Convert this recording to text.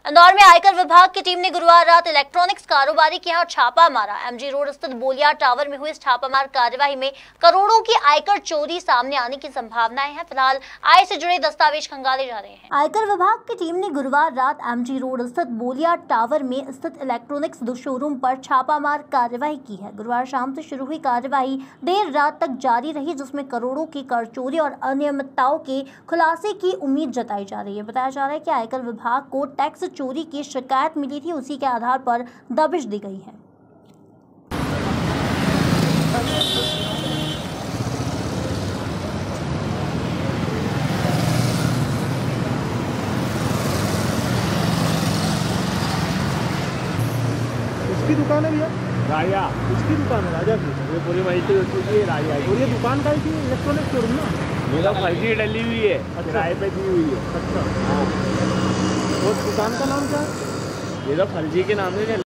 इंदौर में आयकर विभाग की टीम ने गुरुवार रात इलेक्ट्रॉनिक्स कारोबारी के यहाँ छापा मारा। एमजी रोड स्थित बोलिया टावर में हुई इस छापामार कार्यवाही में करोड़ों की आयकर चोरी सामने आने की संभावनाएं हैं। फिलहाल आय से जुड़े दस्तावेज खंगाले जा रहे हैं। आयकर विभाग की टीम ने गुरुवार रात एमजी रोड स्थित बोलिया टावर में स्थित इलेक्ट्रॉनिक्स शोरूम पर छापामार कार्यवाही की है। गुरुवार शाम से शुरू हुई कार्यवाही देर रात तक जारी रही, जिसमें करोड़ों की कर चोरी और अनियमितताओं के खुलासे की उम्मीद जताई जा रही है। बताया जा रहा है कि आयकर विभाग को टैक्स चोरी की शिकायत मिली थी, उसी के आधार पर दबिश दी गई है। इसकी दुकान है भैया? राजा। इसकी दुकान है राजा की? ये पूरी मल्टी की राजा है। और ये दुकान का ही इलेक्ट्रॉनिक शोरूम ना? मेरा फर्जी डली हुई है, किराए पे दी हुई है। अच्छा। हाँ। और दुकान का नाम क्या है? ये तो फर्जी के नाम से